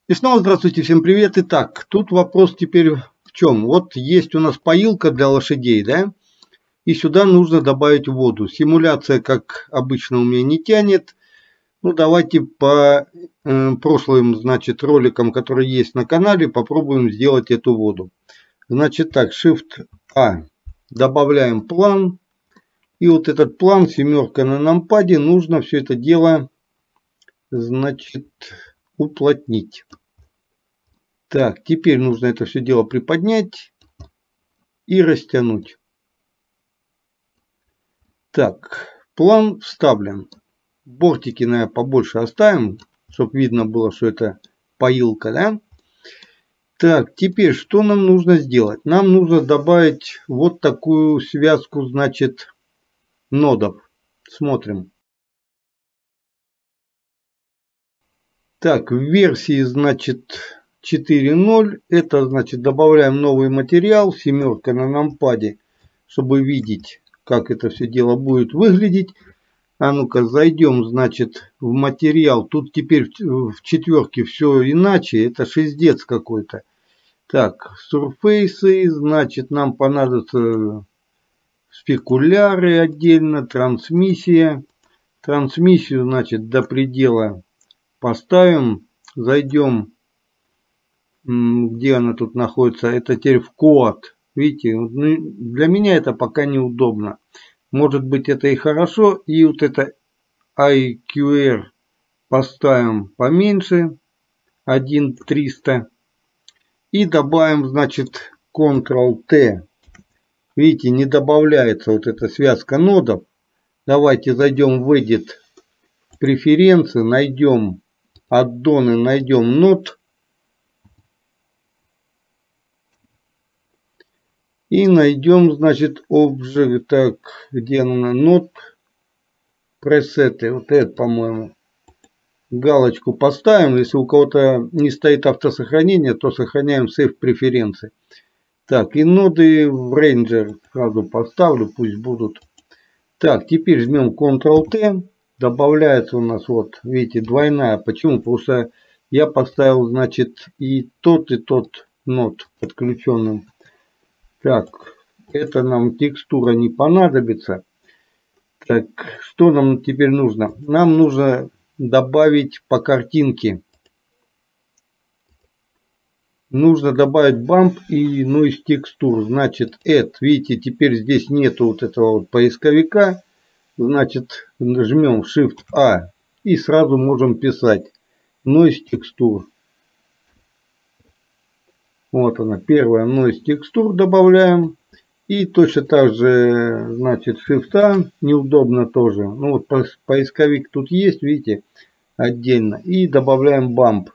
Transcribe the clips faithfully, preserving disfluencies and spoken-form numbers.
И снова здравствуйте, всем привет. Итак, тут вопрос теперь в чем? Вот есть у нас поилка для лошадей, да? И сюда нужно добавить воду. Симуляция, как обычно, у меня не тянет. Ну, давайте по э, прошлым, значит, роликам, которые есть на канале, попробуем сделать эту воду. Значит так, Shift-A. Добавляем план. И вот этот план, семерка на нампаде, нужно все это дело, значит, уплотнить. Так, теперь нужно это все дело приподнять и растянуть. Так, план вставлен. Бортики, наверное, побольше оставим, чтобы видно было, что это поилка, да? Так, теперь что нам нужно сделать? Нам нужно добавить вот такую связку, значит, нодов. Смотрим. Так, в версии, значит, четыре ноль, это, значит, добавляем новый материал, семерка на нампаде, чтобы видеть, как это все дело будет выглядеть. А ну-ка, зайдем, значит, в материал. Тут теперь в четверке все иначе, это шиздец какой-то. Так, сурфейсы, значит, нам понадобятся спекуляры отдельно, трансмиссия. Трансмиссию, значит, до предела поставим, зайдем, где она тут находится, это теперь в код. Видите, для меня это пока неудобно. Может быть, это и хорошо. И вот это ай кью ар поставим поменьше, один триста. И добавим, значит, контрол-Т. Видите, не добавляется вот эта связка нодов. Давайте зайдем в Edit, преференции, найдем аддоны, найдем нод. И найдем, значит, Object, так, где она, нод, пресеты, вот это, по-моему. Галочку поставим. Если у кого-то не стоит автосохранение, то сохраняем Save преференции. Так, и ноды в Ranger сразу поставлю, пусть будут. Так, теперь жмем контрол-Т. Добавляется у нас, вот, видите, двойная. Почему? Потому что я поставил, значит, и тот, и тот нод подключенным. Так, это нам текстура не понадобится. Так, что нам теперь нужно? Нам нужно добавить по картинке. Нужно добавить бамп и noise текстур. Значит, add. Видите, теперь здесь нету вот этого вот поисковика. Значит, нажмем Shift-A и сразу можем писать noise текстур. Вот она, первая noise текстур добавляем. И точно так же, значит, Shift-A. Неудобно тоже. Ну вот поисковик тут есть, видите, отдельно. И добавляем бамп.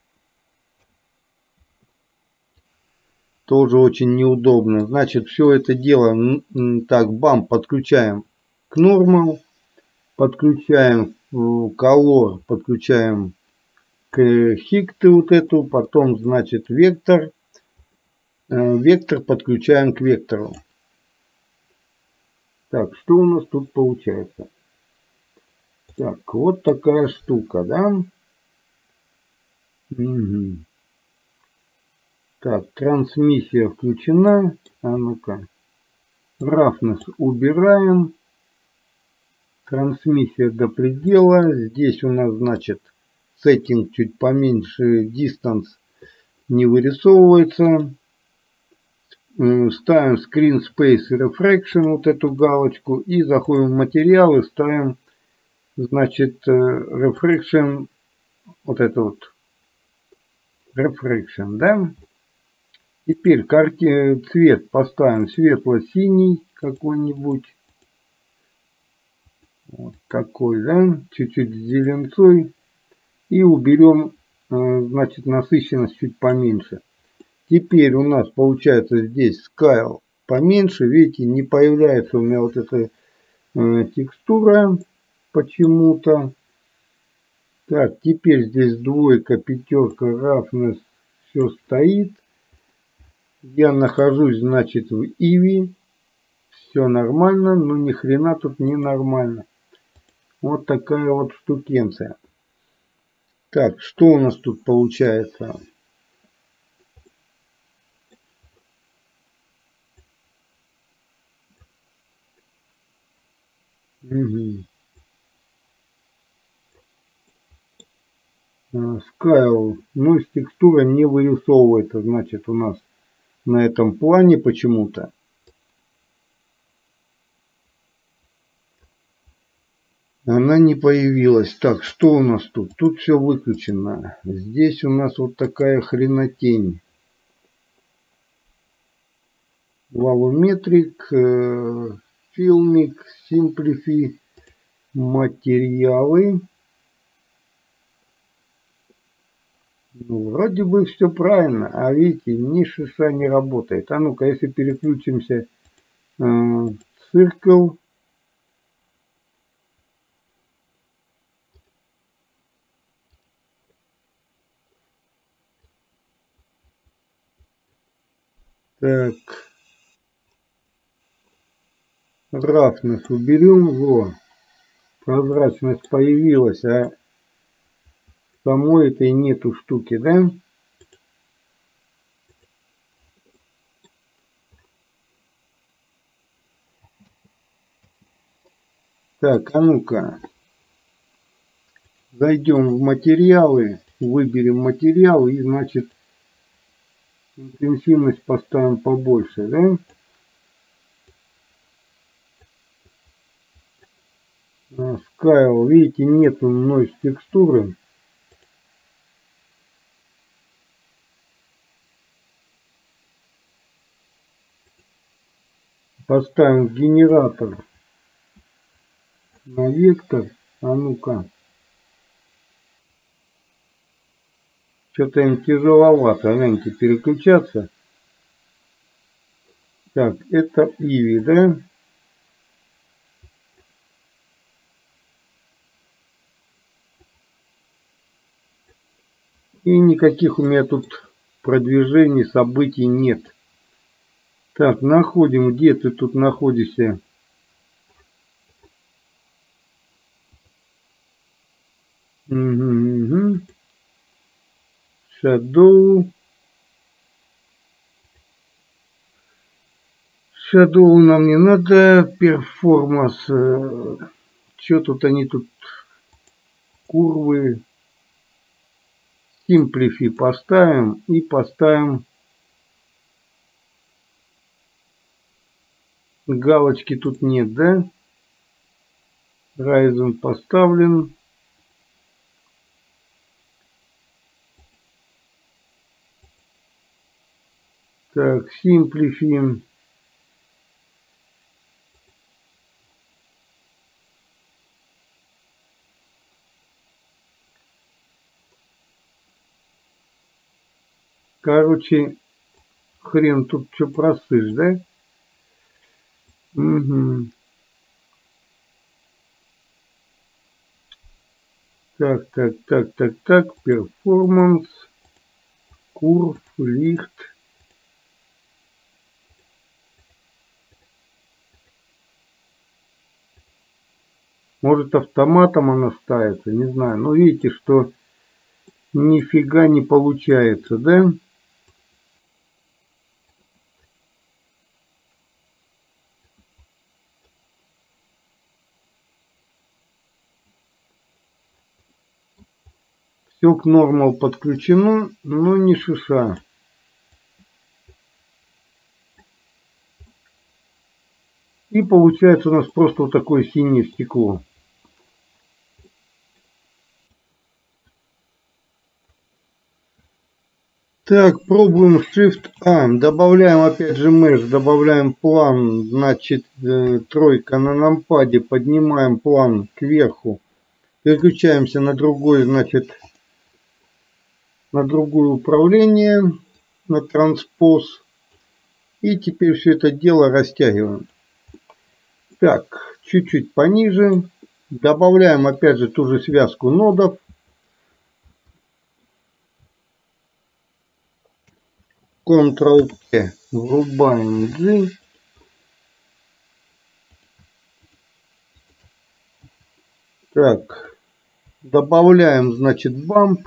Тоже очень неудобно. Значит, все это дело, так, бамп подключаем к normal, подключаем color, подключаем к хикты вот эту, потом, значит, вектор, вектор подключаем к вектору. Так, что у нас тут получается? Так, вот такая штука, да? Угу. Так, трансмиссия включена. А ну-ка. Roughness убираем. Трансмиссия до предела. Здесь у нас, значит, сеттинг чуть поменьше. Distance не вырисовывается. Ставим Screen Space Refraction, вот эту галочку. И заходим в материалы, ставим, значит, Refraction. Вот это вот. Refraction, да? Теперь карте, цвет поставим светло-синий какой-нибудь. Вот такой, да? Чуть-чуть с зеленцой. И уберем, значит, насыщенность чуть поменьше. Теперь у нас получается здесь scale поменьше. Видите, не появляется у меня вот эта э, текстура почему-то. Так, теперь здесь двойка, пятерка, roughness, все стоит. Я нахожусь, значит, в Eevee. Все нормально, но ни хрена тут не нормально. Вот такая вот штукенция. Так, что у нас тут получается? Угу. Скайл. Ну, с текстура не вырисовывается, значит, у нас на этом плане почему-то. Она не появилась. Так, что у нас тут? Тут все выключено. Здесь у нас вот такая хренотень. Валометрик, филмик, симплифи, материалы. Ну, вроде бы все правильно, а видите, ни шиша не работает. А ну-ка, если переключимся в циркл. Так. Рафнес уберем. Во. Прозрачность появилась, а самой этой нету штуки, да? Так, а ну-ка. Зайдем в материалы, выберем материал и, значит, интенсивность поставим побольше, да? Scale, видите, нету нойз текстуры. Поставим генератор на вектор. А ну-ка. Что-то им тяжеловато, гляньте, переключаться. Так, это Иви, да? И никаких у меня тут продвижений, событий нет. Так, находим, где ты тут находишься. Угу, угу. Shadow. Shadow нам не надо. Перформанс. Что тут они тут? Курвы. Simplify поставим и поставим галочки тут нет, да? Ryzen поставлен. Так, Simplify. Короче, хрен тут что просышь, да? Угу. Так, так, так, так, так. Performance. Curve, лихт. Может, автоматом она ставится, не знаю. Но видите, что нифига не получается, да? Все к нормал подключено, но не шиша. И получается у нас просто вот такое синее стекло. Так, пробуем Shift A. Добавляем опять же Mesh, добавляем план. Значит, э, тройка на нампаде. Поднимаем план кверху. Переключаемся на другой, значит, на другое управление. На транспоз. И теперь все это дело растягиваем. Так, чуть-чуть пониже. Добавляем опять же ту же связку нодов. контрол-Т. Врубаем G. Так, Добавляем, значит, бамп.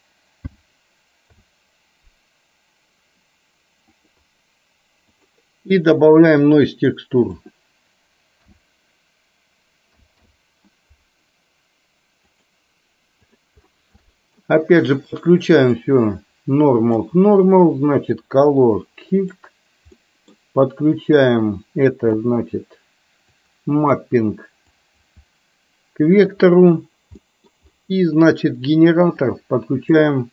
И добавляем noise текстур. Опять же подключаем все normal к normal, значит color shift. Подключаем это, значит, маппинг к вектору. И, значит, генератор подключаем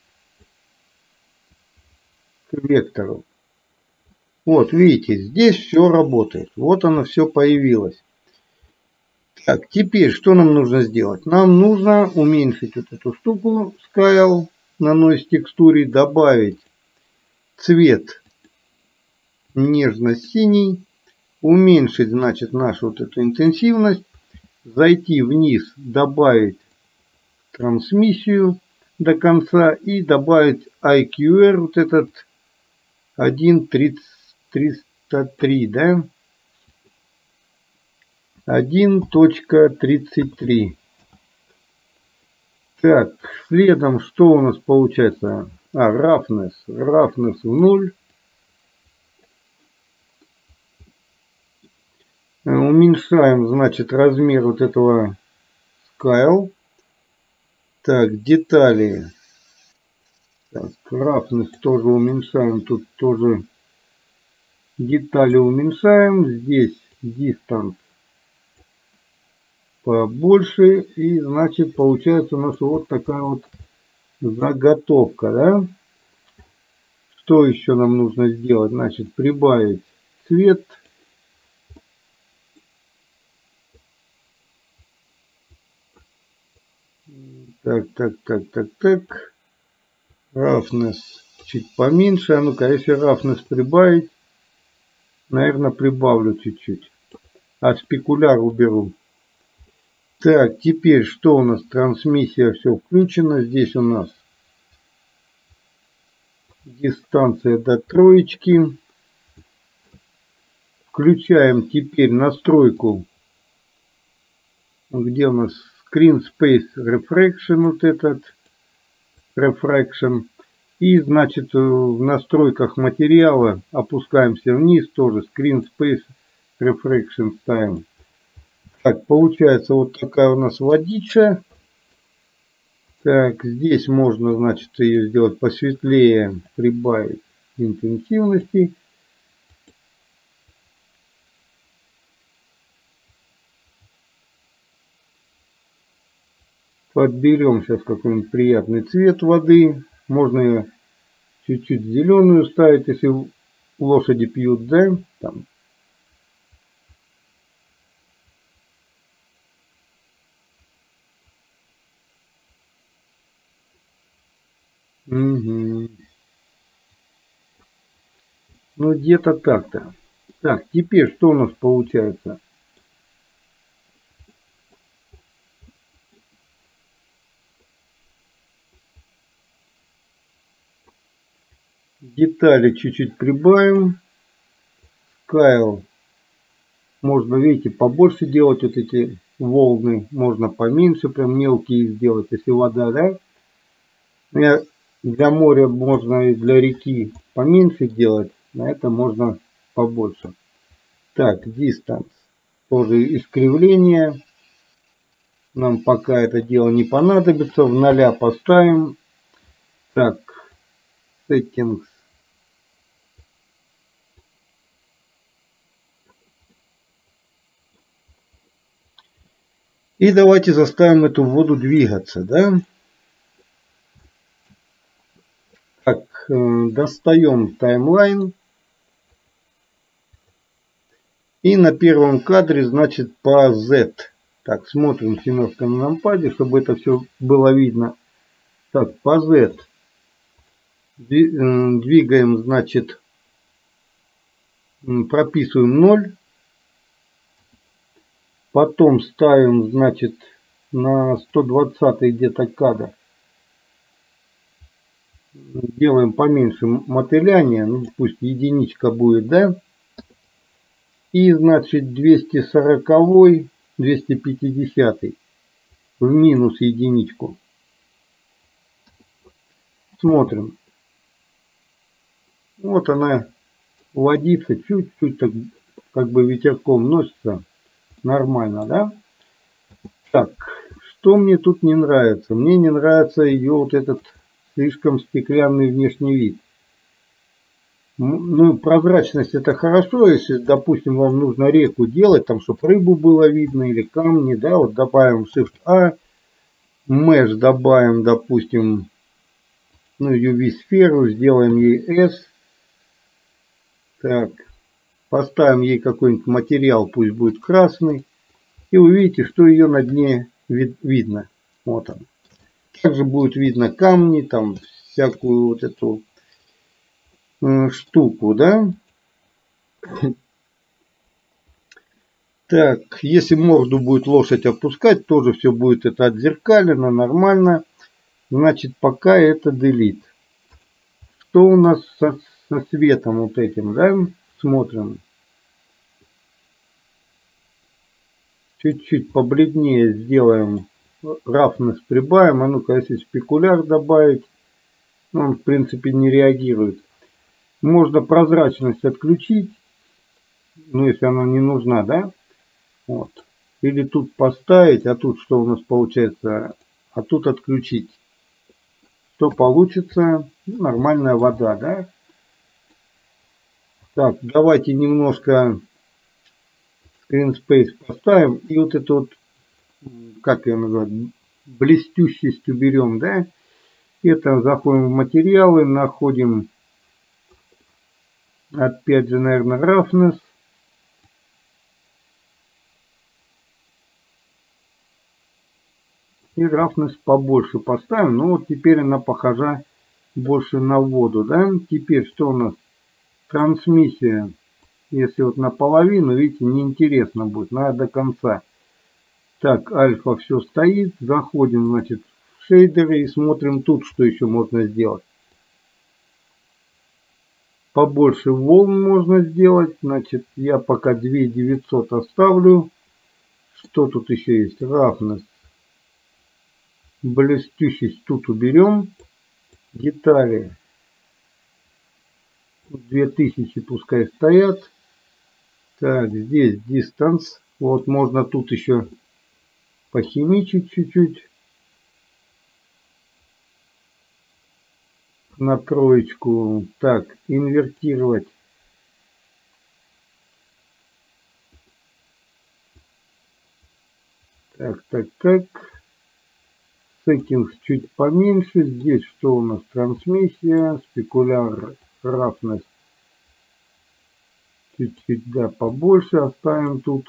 к вектору. Вот, видите, здесь все работает. Вот оно все появилось. Так, теперь что нам нужно сделать? Нам нужно уменьшить вот эту штуку Scale на noise текстуре, добавить цвет нежно-синий, уменьшить, значит, нашу вот эту интенсивность, зайти вниз, добавить трансмиссию до конца и добавить ай кью ар, вот этот один триста три, да? один точка тридцать три. Так, следом что у нас получается? А, roughness. Roughness в ноль. Уменьшаем, значит, размер вот этого scale. Так, детали. Так, roughness тоже уменьшаем. Тут тоже детали уменьшаем. Здесь distance побольше. И, значит, получается у нас вот такая вот заготовка, да? Что еще нам нужно сделать? Значит, прибавить цвет. Так, так, так, так, так. Roughness чуть поменьше. А ну-ка, если roughness прибавить, наверное, прибавлю чуть-чуть. А спекуляр уберу. Так, теперь что у нас? Трансмиссия все включено. Здесь у нас дистанция до троечки. Включаем теперь настройку. Где у нас Screen Space Refraction, вот этот Refraction. И, значит, в настройках материала опускаемся вниз, тоже Screen Space Refraction ставим. Так, получается вот такая у нас водичка. Так, здесь можно, значит, ее сделать посветлее, прибавить интенсивности. Подберем сейчас какой-нибудь приятный цвет воды. Можно ее чуть-чуть зеленую ставить, если лошади пьют, да? Там. Угу. Ну, где-то так-то. Так, теперь что у нас получается? Детали чуть-чуть прибавим. Scale. Можно, видите, побольше делать вот эти волны. Можно поменьше, прям мелкие сделать, если вода, да? Для моря можно и для реки поменьше делать. На это можно побольше. Так, distance. Тоже искривление. Нам пока это дело не понадобится. В ноля поставим. Так, settings. И давайте заставим эту воду двигаться, да? Так, достаем таймлайн. И на первом кадре, значит, по Z. Так, смотрим семерка на нампаде, чтобы это все было видно. Так, по Z. Двигаем, значит, прописываем ноль. Потом ставим, значит, на сто двадцатый где-то кадр. Делаем поменьше мотыляние. Ну, пусть единичка будет, да? И, значит, двести сорок, двести пятьдесят. в минус единичку. Смотрим. Вот она водится, чуть-чуть так как бы ветерком носится. Нормально, да? Так, что мне тут не нравится? Мне не нравится ее вот этот слишком стеклянный внешний вид. Ну, прозрачность это хорошо, если, допустим, вам нужно реку делать, там, чтобы рыбу было видно или камни, да, вот добавим Shift-A, Mesh добавим, допустим, ну, ю ви-сферу, сделаем ей S, так, поставим ей какой-нибудь материал, пусть будет красный, и вы видите, что ее на дне вид видно, вот он. Также будет видно камни, там, всякую вот эту штуку, да. Так, если морду будет лошадь опускать, тоже все будет это отзеркалено, нормально. Значит, пока это delete. Что у нас со, со светом вот этим, да? Смотрим. Чуть-чуть побледнее сделаем. Roughness прибавим. А ну-ка, если спекуляр добавить, он в принципе не реагирует. Можно прозрачность отключить, ну если она не нужна, да? Вот. Или тут поставить, а тут что у нас получается? А тут отключить. Что получится? Нормальная вода, да? Так, давайте немножко screen space поставим. И вот это вот, как ее называют, блестющесть уберем, да? Это заходим в материалы, находим, опять же, наверное, roughness. И roughness побольше поставим. Ну вот теперь она похожа больше на воду, да? Теперь что у нас? Трансмиссия. Если вот наполовину, видите, неинтересно будет. Надо до конца. Так, альфа все стоит. Заходим, значит, в шейдеры и смотрим тут, что еще можно сделать. Побольше волн можно сделать. Значит, я пока две тысячи девятьсот оставлю. Что тут еще есть? Roughness. Блестющесть тут уберем. Детали. две тысячи пускай стоят. Так, здесь distance. Вот можно тут еще похимичить чуть-чуть. На троечку. Так, инвертировать. Так, так, так. Settings чуть поменьше. Здесь что у нас? Трансмиссия. Спекуляр. Roughness. Чуть-чуть, да, побольше оставим тут.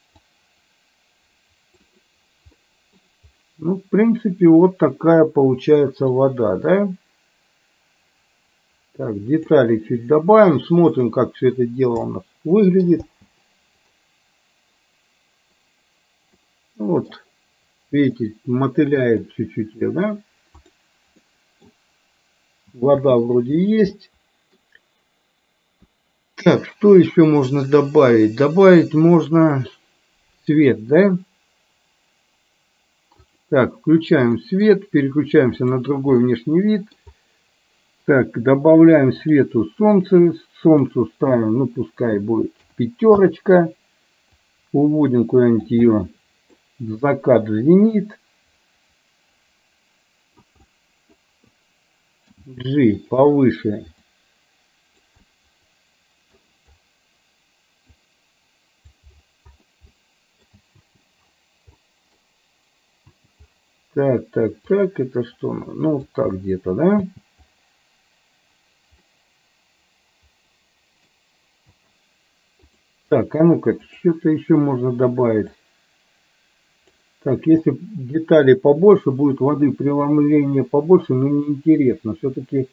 Ну, в принципе, вот такая получается вода, да? Так, детали чуть добавим. Смотрим, как все это дело у нас выглядит. Вот, видите, мотыляет чуть-чуть, да? Вода вроде есть. Так, что еще можно добавить? Добавить можно свет, да? Так, включаем свет, переключаемся на другой внешний вид. Так, добавляем свету солнце. Солнцу ставим, ну пускай будет пятерочка. Уводим куда-нибудь ее в закат, в зенит. G повыше. Так, так, так, это что? Ну, вот так где-то, да? Так, а ну-ка, что-то еще можно добавить. Так, если деталей побольше, будет воды преломления побольше, но неинтересно. Все-таки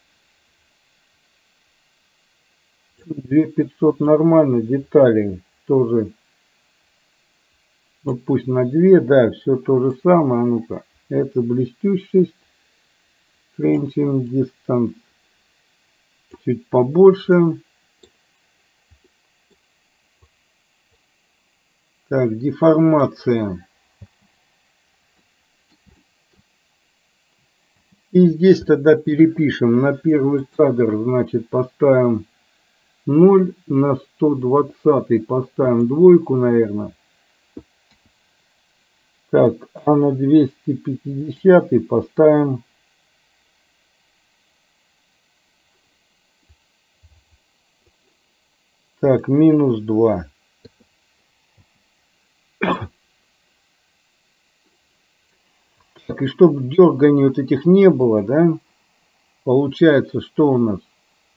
две тысячи пятьсот нормально, деталей тоже. Ну пусть на две, да, все то же самое. А ну-ка, это блестющесть. Changing distance. Чуть побольше. Так, деформация. И здесь тогда перепишем на первый кадр, значит, поставим ноль, на сто двадцать поставим двойку, наверное. Так, а на двести пятьдесят поставим так, минус два. Так, и чтобы дерганий вот этих не было, да, получается, что у нас?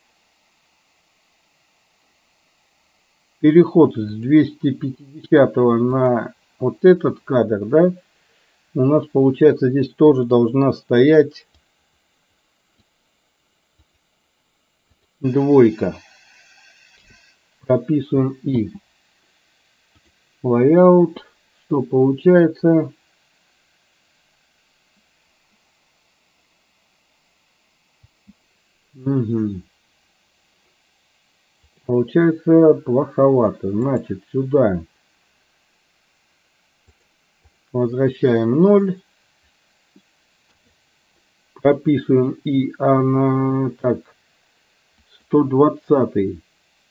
Переход с двухсот пятидесятого на вот этот кадр, да, у нас получается здесь тоже должна стоять двойка. Прописываем и layout, что получается? Угу. Получается плоховато. Значит, сюда возвращаем ноль. Прописываем и, а на так, сто двадцать.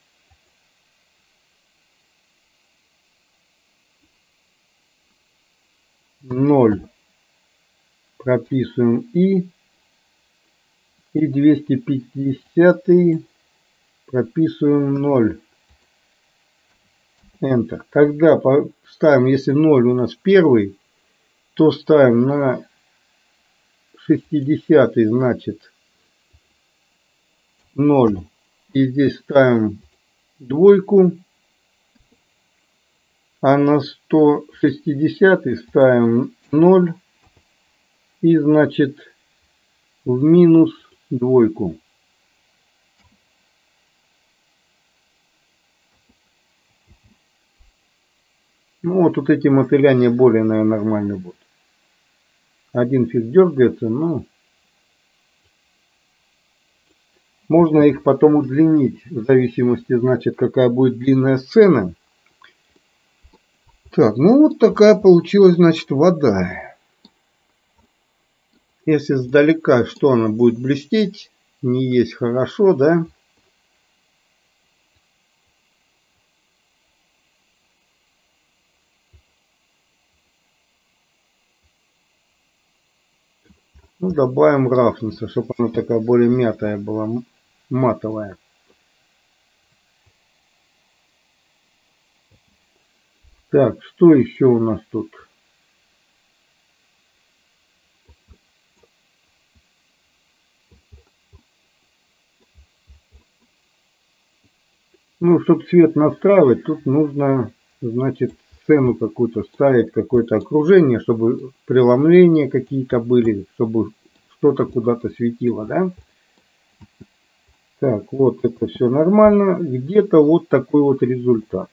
ноль. Прописываем и. И двести пятьдесят прописываем ноль. Enter. Тогда ставим, если ноль у нас первый, то ставим на шестидесятый, значит ноль. И здесь ставим двойку. А на сто шестьдесят ставим ноль. И значит в минус двойку. Ну вот, вот эти мотыляния более, наверное, нормально будут. Один фиг дергается, но можно их потом удлинить, в зависимости, значит, какая будет длинная сцена. Так, ну вот такая получилась, значит, вода. Если сдалека, что она будет блестеть, не есть хорошо, да? Ну, добавим рафнеса, чтобы она такая более мятая была, матовая. Так, что еще у нас тут? Ну, чтобы цвет настраивать, тут нужно, значит, сцену какую-то ставить, какое-то окружение, чтобы преломления какие-то были, чтобы что-то куда-то светило, да? Так, вот это все нормально. Где-то вот такой вот результат.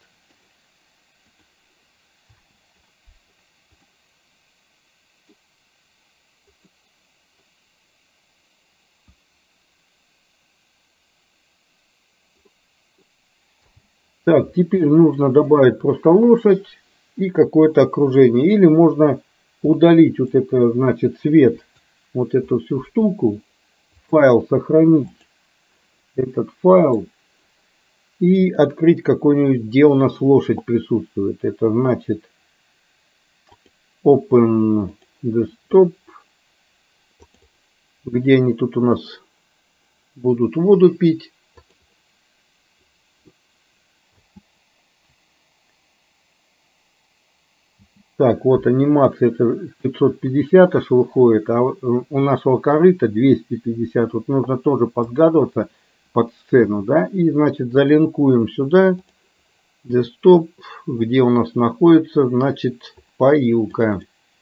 Так, теперь нужно добавить просто лошадь и какое-то окружение. Или можно удалить вот это, значит, цвет, вот эту всю штуку, файл сохранить, этот файл, и открыть какой-нибудь, где у нас лошадь присутствует. Это значит Open Desktop, где они тут у нас будут воду пить. Так, вот анимация это пятьсот пятьдесят аж выходит, а у нашего корыта двести пятьдесят. Вот нужно тоже подгадываться под сцену, да, и значит залинкуем сюда десктоп, где у нас находится, значит, поилка.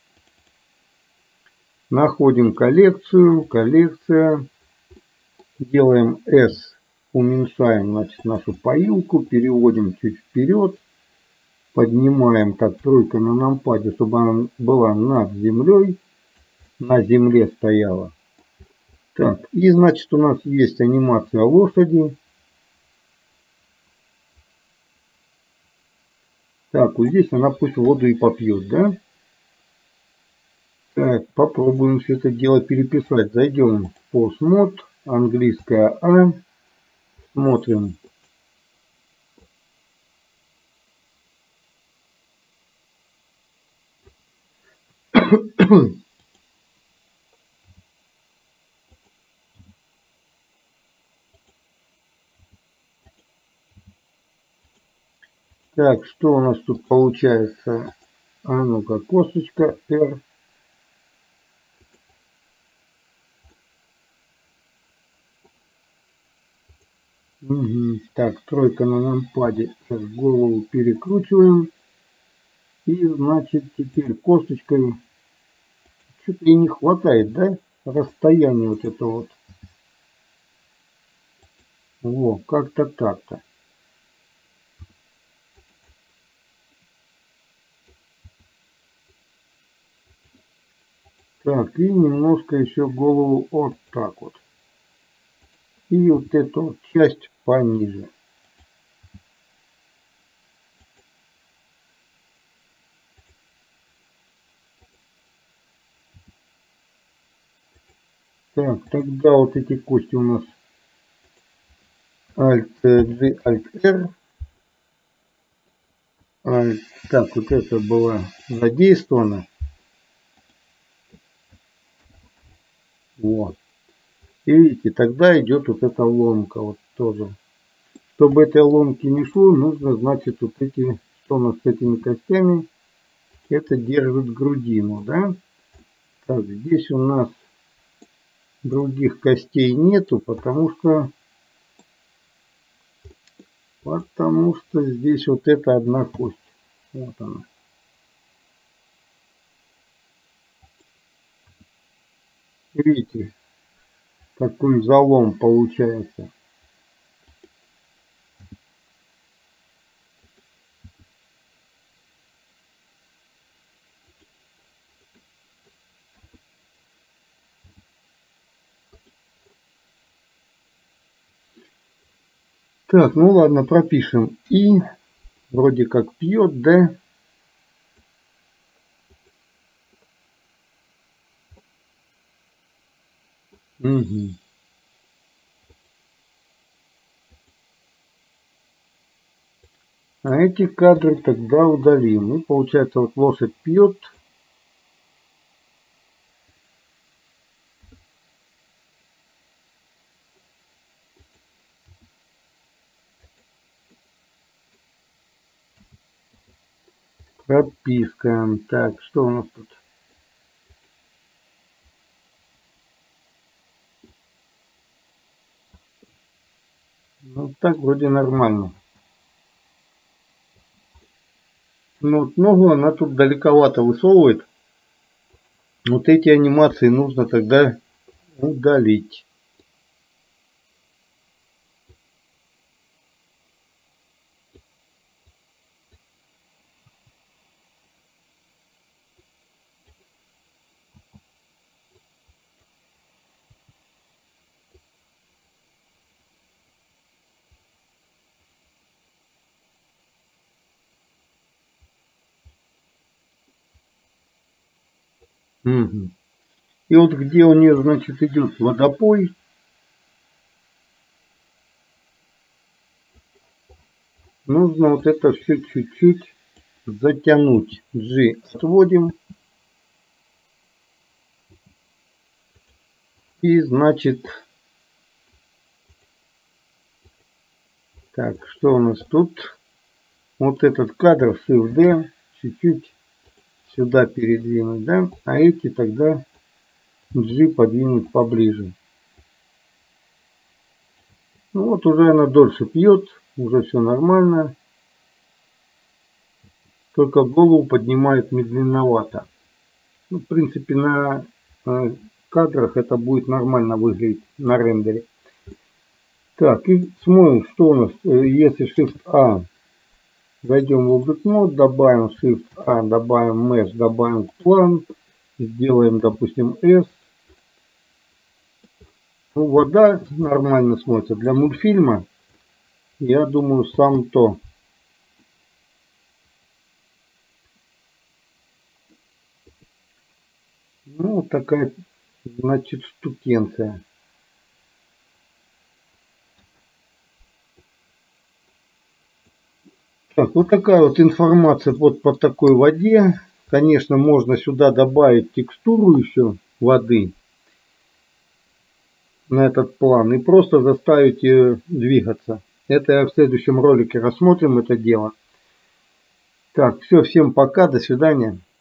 Находим коллекцию, коллекция, делаем S, уменьшаем, значит, нашу поилку, переводим чуть вперед, поднимаем так тройка на нампаде, чтобы она была над землей, на земле стояла. Так, и значит у нас есть анимация лошади. Так, вот здесь она пусть воду и попьет, да? Так, попробуем все это дело переписать. Зайдем в постмод, английская А, смотрим. Так, что у нас тут получается? А ну-ка, косточка R. Угу. Так, тройка на нампаде. Сейчас голову перекручиваем. И, значит, теперь косточкой. Что-то и не хватает, да? Расстояние вот это вот. Во, как-то так-то. Так, и немножко еще голову вот так вот. И вот эту вот часть пониже. Так, тогда вот эти кости у нас Alt-G, Alt-R. Alt. Так, вот это было задействовано. Вот. И видите, тогда идет вот эта ломка вот тоже. Чтобы этой ломки не шло, нужно, значит, вот эти, что у нас с этими костями, это держит грудину, да? Так, здесь у нас других костей нету, потому что, потому что здесь вот эта одна кость. Вот она. Видите, какой залом получается. Так, ну ладно, пропишем. И вроде как пьет, да? Угу. А эти кадры тогда удалим. И получается, вот лошадь пьет. Прописка. Так, что у нас тут? Ну так вроде нормально. Но вот ногу она тут далековато высовывает. Вот эти анимации нужно тогда удалить. Угу. И вот где у нее, значит, идет водопой, нужно вот это все чуть-чуть затянуть. G отводим. И, значит, так, что у нас тут? Вот этот кадр Shift-D чуть-чуть сюда передвинуть, да? А эти тогда G подвинуть поближе. Ну вот уже она дольше пьет, уже все нормально. Только голову поднимает медленновато. Ну, в принципе, на э, кадрах это будет нормально выглядеть на рендере. Так, и смотрим, что у нас. Если Shift-A, зайдем в Object Mode, добавим Shift-A, добавим Mesh, добавим план, сделаем, допустим, S. Ну, вода нормально смотрится. Для мультфильма, я думаю, сам то. такая, значит, штукенция. Так, вот такая вот информация вот по такой воде. Конечно, можно сюда добавить текстуру еще воды на этот план и просто заставить ее двигаться. Это я в следующем ролике рассмотрим это дело. Так, все, всем пока, до свидания.